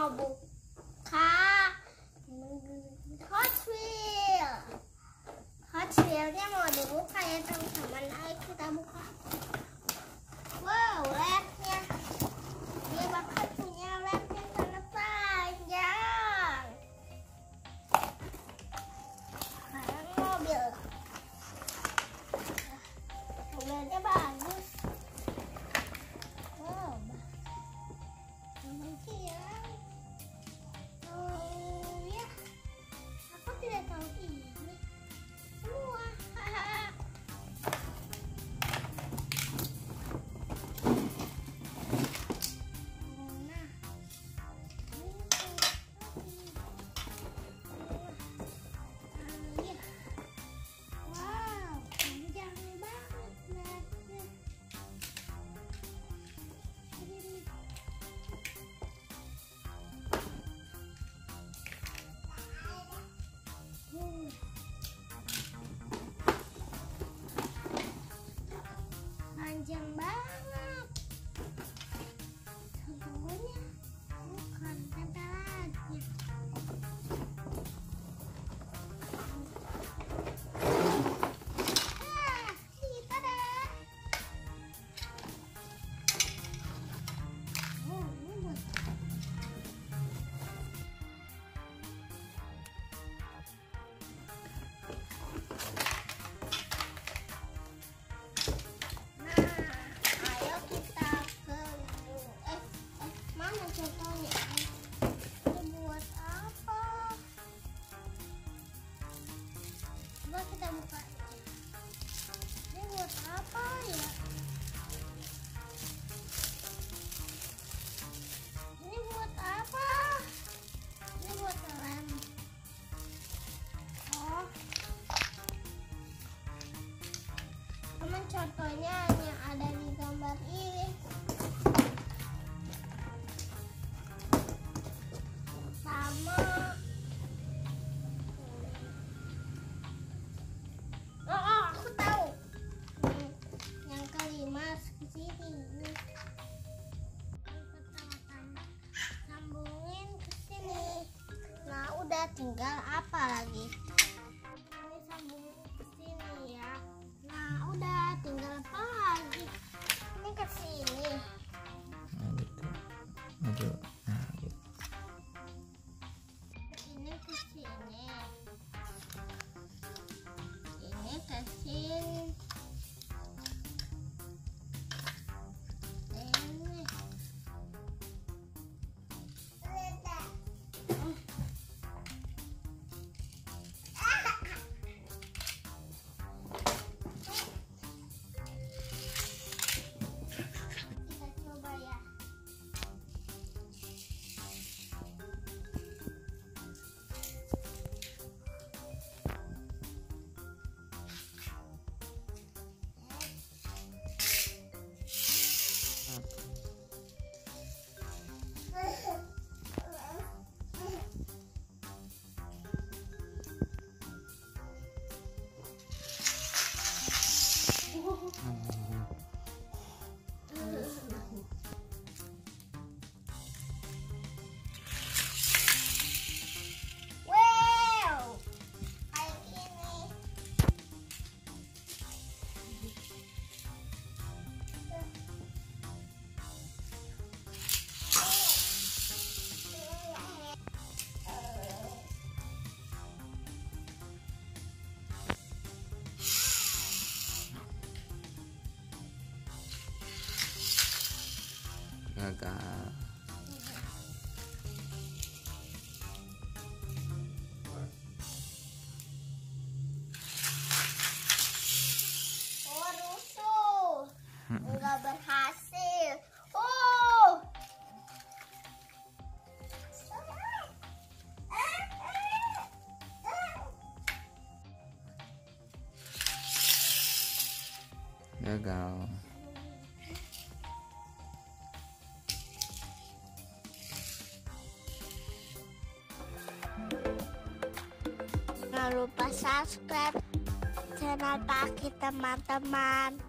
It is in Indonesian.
mau buka Hot Wheels-nya mau dibuka ya teman-teman. Ayo kita buka. Wow, lednya. Dia bakal punya led yang sangat panjang. Sekarang mobil. Mobilnya bagus. Wow, hilang. Oh ya, aku tidak tahu ini semua. Panjang banget. Sambungannya bukan tempelannya. Kita dah. Oh, ini buat kita buka. Ini buat apa ya? Ini buat apa? Ini buat rem. Oh, teman, contohnya yang ada di gambar ini. Sama. Aku tahu. Yang kelima ke sini. Pertama-tama sambungin ke sini. Nah, udah tinggal apa lagi? Ini sambungin ke sini ya. Nah, udah tinggal apa lagi? Ini ke sini. Nah, gitu. Aduh. Nah, gitu. Ini ke sini. Ini ke sini. Ini. Kita coba ya. Wow, kayak gini. Gagal. Oh, rusuh. Enggak berhasil. Oh. Gagal. Jangan lupa subscribe channel Paki teman-teman.